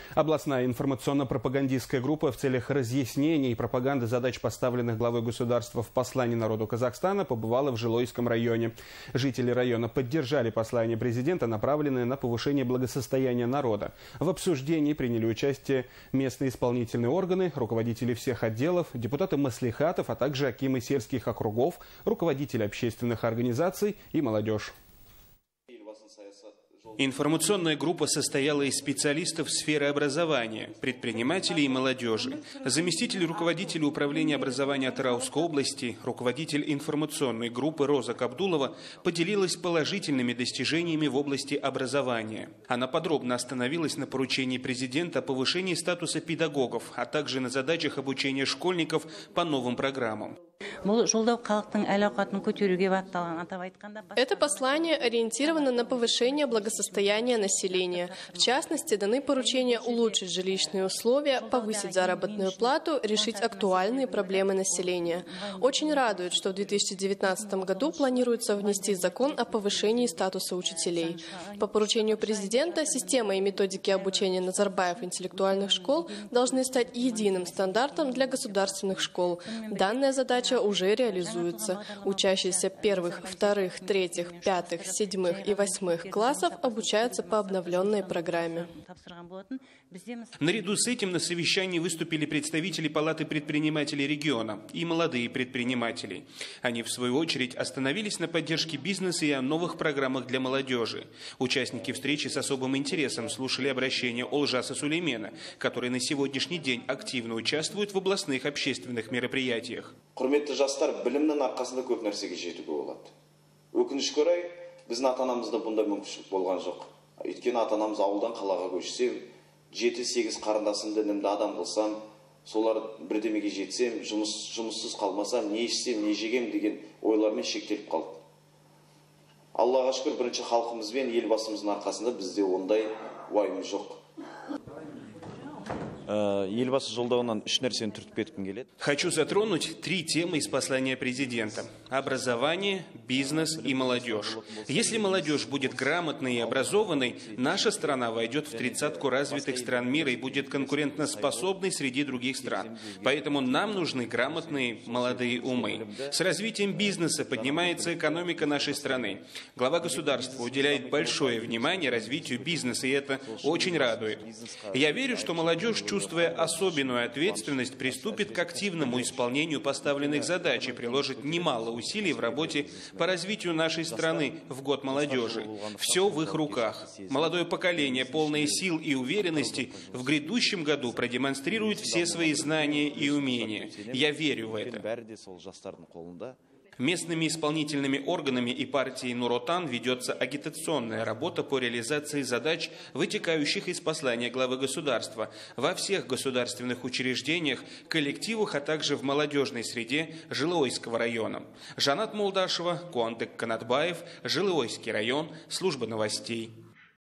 Областная информационно-пропагандистская группа в целях разъяснения и пропаганды задач, поставленных главой государства в послании народу Казахстана, побывала в Жилойском районе. Жители района поддержали послание президента, направленное на повышение благосостояния народа. В обсуждении приняли участие местные исполнительные органы, руководители всех отделов, депутаты маслихатов, а также акимы сельских округов, руководители общественных организаций и молодежь. Информационная группа состояла из специалистов сферы образования, предпринимателей и молодежи. Заместитель руководителя управления образования Атырауской области, руководитель информационной группы Роза Кабдулова поделилась положительными достижениями в области образования. Она подробно остановилась на поручении президента о повышении статуса педагогов, а также на задачах обучения школьников по новым программам. Это послание ориентировано на повышение благосостояния населения. В частности, даны поручения улучшить жилищные условия, повысить заработную плату, решить актуальные проблемы населения. Очень радует, что в 2019 году планируется внести закон о повышении статуса учителей. По поручению президента система и методики обучения Назарбаев интеллектуальных школ должны стать единым стандартом для государственных школ. Данная задача уже реализуется. Учащиеся первых, вторых, третьих, пятых, седьмых и восьмых классов обучаются по обновленной программе. Наряду с этим на совещании выступили представители Палаты предпринимателей региона и молодые предприниматели. Они, в свою очередь, остановились на поддержке бизнеса и о новых программах для молодежи. Участники встречи с особым интересом слушали обращение Олжаса Сулеймена, который на сегодняшний день активно участвует в областных общественных мероприятиях. Құрметті жастар, білімнің арқасында көп нәрсеге жетуге болады. Өкінішке орай, біздің ата-анамызда бұндай мүмкіншілік болған жоқ. Өйткені ата-анамыз ауылдан қалаға көшсем, 7-8 қарындасымды інімді адам қылсам, солар бірдемеге жетсем, жұмыссыз қалмасам, не ішсем, не жегем деген ойлармен шектеліп қалды. Аллаға шүкір, бірінші халқымызбен елбасымыздың арқасында бізде ондай уайым жоқ. Хочу затронуть 3 темы из послания президента: образование, бизнес и молодежь. Если молодежь будет грамотной и образованной, наша страна войдет в 30-ку развитых стран мира и будет конкурентоспособной среди других стран. Поэтому нам нужны грамотные молодые умы. С развитием бизнеса поднимается экономика нашей страны. Глава государства уделяет большое внимание развитию бизнеса, и это очень радует. Я верю, что молодежь, чувствуя особенную ответственность, приступит к активному исполнению поставленных задач и приложит немало усилий в работе по развитию нашей страны в год молодежи. Все в их руках. Молодое поколение, полное сил и уверенности, в грядущем году продемонстрирует все свои знания и умения. Я верю в это. Местными исполнительными органами и партией Нур-Отан ведется агитационная работа по реализации задач, вытекающих из послания главы государства во всех государственных учреждениях, коллективах, а также в молодежной среде Жилойского района. Жанат Молдашева, Куандык Канатбаев, Жилойский район, служба новостей.